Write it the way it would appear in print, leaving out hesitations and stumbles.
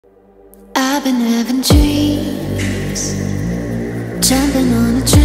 I've been having dreams, jumping on a train.